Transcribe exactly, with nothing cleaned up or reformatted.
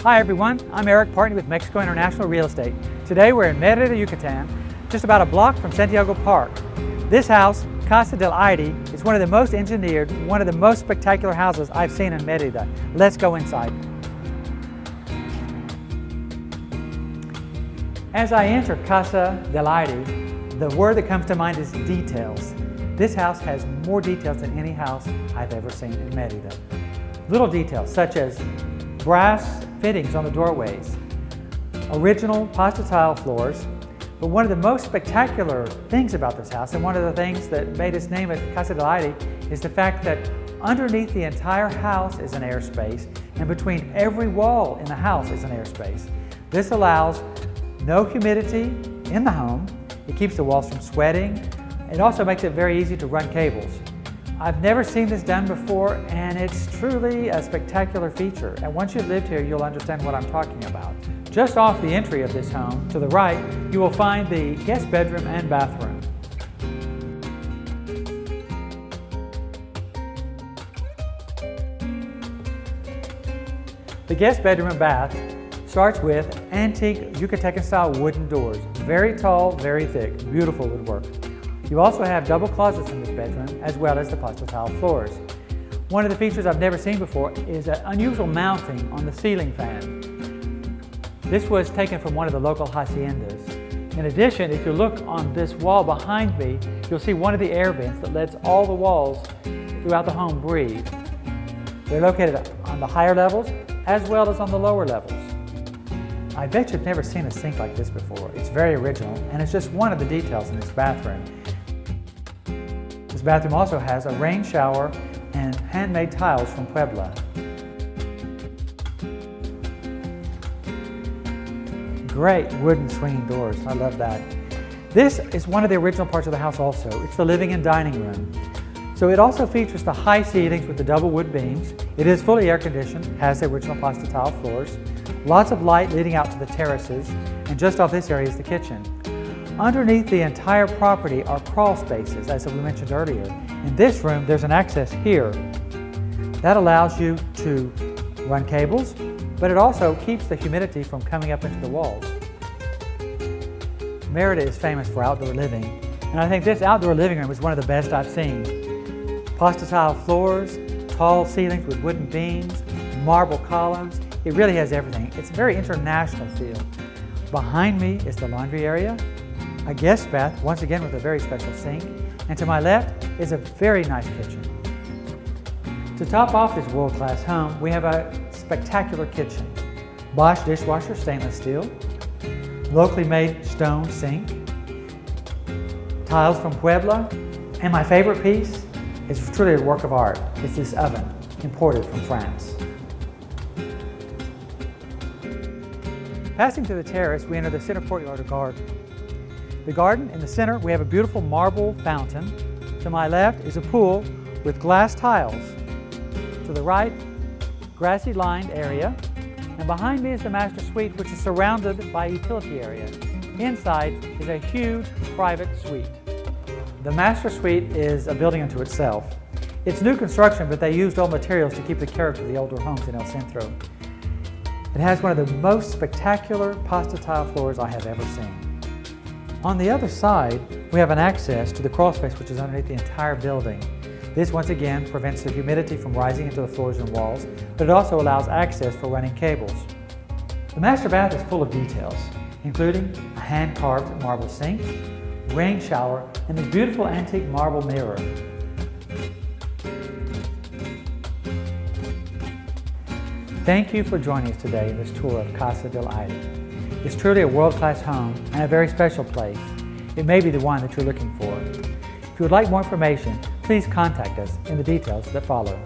Hi everyone, I'm Eric, partner with Mexico International Real Estate. Today we're in Mérida, Yucatan, just about a block from Santiago Park. This house, Casa del Aire, is one of the most engineered, one of the most spectacular houses I've seen in Mérida. Let's go inside. As I enter Casa del Aire, the word that comes to mind is details. This house has more details than any house I've ever seen in Mérida. Little details such as brass fittings on the doorways, original pasta tile floors, but one of the most spectacular things about this house, and one of the things that made us name it Casa del Aire, is the fact that underneath the entire house is an airspace, and between every wall in the house is an airspace. This allows no humidity in the home. It keeps the walls from sweating. It also makes it very easy to run cables. I've never seen this done before, and it's truly a spectacular feature. And once you've lived here, you'll understand what I'm talking about. Just off the entry of this home, to the right, you will find the guest bedroom and bathroom. The guest bedroom and bath starts with antique Yucatecan-style wooden doors. Very tall, very thick, beautiful woodwork. You also have double closets in this bedroom, as well as the pasta tile floors. One of the features I've never seen before is an unusual mounting on the ceiling fan. This was taken from one of the local haciendas. In addition, if you look on this wall behind me, you'll see one of the air vents that lets all the walls throughout the home breathe. They're located on the higher levels, as well as on the lower levels. I bet you've never seen a sink like this before. It's very original, and it's just one of the details in this bathroom. This bathroom also has a rain shower and handmade tiles from Puebla. Great wooden swinging doors, I love that. This is one of the original parts of the house also. It's the living and dining room. So it also features the high ceilings with the double wood beams. It is fully air conditioned, has the original pasta tile floors, lots of light leading out to the terraces, and just off this area is the kitchen. Underneath the entire property are crawl spaces, as we mentioned earlier. In this room, there's an access here. That allows you to run cables, but it also keeps the humidity from coming up into the walls. Mérida is famous for outdoor living, and I think this outdoor living room is one of the best I've seen. Pasta tile floors, tall ceilings with wooden beams, marble columns. It really has everything. It's a very international feel. Behind me is the laundry area, a guest bath, once again with a very special sink, and to my left is a very nice kitchen. To top off this world-class home, we have a spectacular kitchen. Bosch dishwasher, stainless steel, locally made stone sink, tiles from Puebla, and my favorite piece is truly a work of art. It's this oven, imported from France. Passing to the terrace, we enter the center courtyard or garden. The garden, in the center, we have a beautiful marble fountain. To my left is a pool with glass tiles. To the right, grassy lined area. And behind me is the master suite, which is surrounded by a utility area. Inside is a huge private suite. The master suite is a building unto itself. It's new construction, but they used old materials to keep the character of the older homes in El Centro. It has one of the most spectacular pasta tile floors I have ever seen. On the other side, we have an access to the crawl space, which is underneath the entire building. This once again prevents the humidity from rising into the floors and walls, but it also allows access for running cables. The master bath is full of details, including a hand-carved marble sink, rain shower, and this beautiful antique marble mirror. Thank you for joining us today in this tour of Casa del Aire. It's truly a world-class home and a very special place. It may be the one that you're looking for. If you would like more information, please contact us in the details that follow.